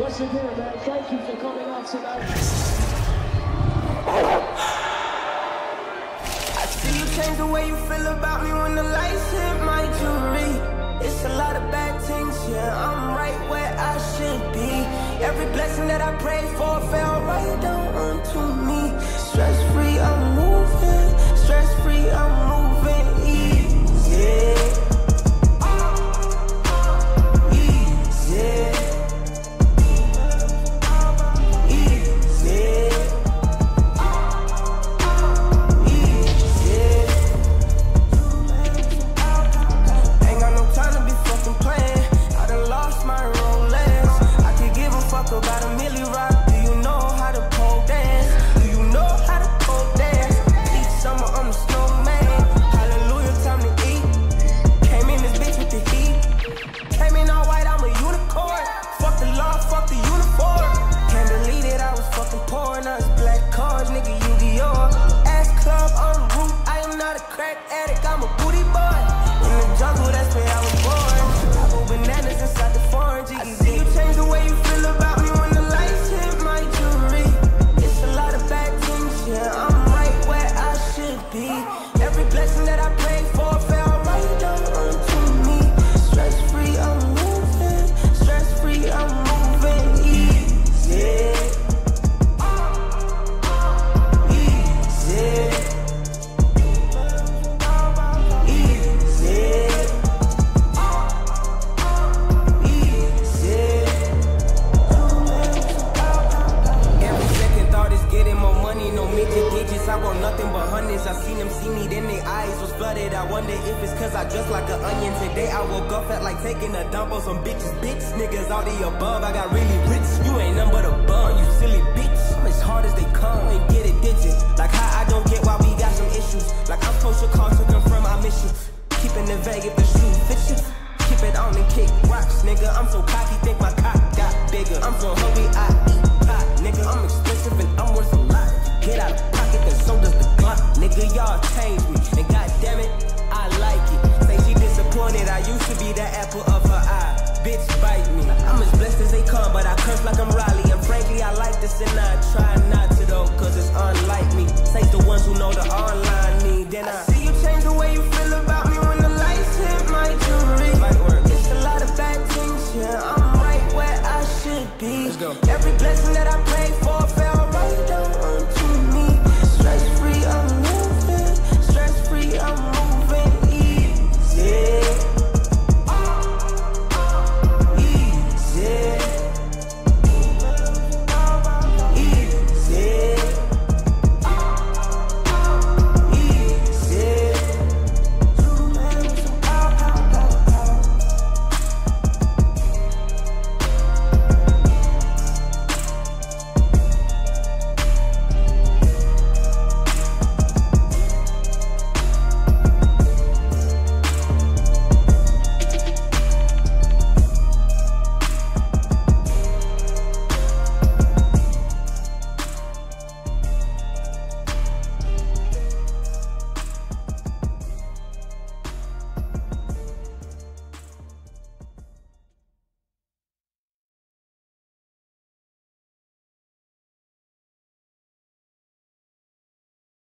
Listen here, man. Thank you for coming out tonight. I see you change the way you feel about me when the lights hit my jewelry. It's a lot of bad things, yeah, I'm right where I should be. Every blessing that I prayed for fell right down onto me. Stress-free, I'm moving. Stress-free, I'm moving. Easy. About a milli rock, do you know how to pole dance? Do you know how to pole dance? Each summer I'm a snowman. Hallelujah, time to eat. Came in this bitch with the heat. Came in all white, I'm a unicorn. Fuck the law, fuck the uniform. Can't believe it, I was fucking poor. Now it's black cars, nigga, Yu-Gi-Oh! Ass club on the roof, I am not a crack addict, I'm a booty boy. In the jungle, that's where I was born. I go bananas inside the foreign jiggy. I see you change the way you feel about me when the lights hit my jewelry. It's a lot of bad things, yeah, I'm right where I should be. Every blessing that I prayed for fell right down onto me. Stress-free, I'm moving. Stress-free, I'm moving. Easy. I want nothing but hundreds. I seen them see me, then their eyes was flooded. I wonder if it's cause I dress like an onion. Today I woke up, felt like taking a dump on some bitches. Bitch, niggas all the above. I got really rich, you ain't nothing but a bum. You silly bitch, I'm as hard as they come. Ain't get it, ditching. Like how I don't get why we got some issues. Like I'm supposed to call to confirm I miss you. Keeping the vague if the shoe fits you. Keep it on and kick rocks, nigga. I'm so cocky, think my cock got bigger. I'm so hungry, I eat pot, nigga. I'm expensive and I'm worth a lot. Get out of pocket and so does the Glock. Nigga, y'all changed me, and goddamn it, I like it. Say she disappointed, I used to be the apple of her eye. Bitch, bite me. I'm as blessed as they come, but I curse like I'm Riley. And frankly, I like this and I try not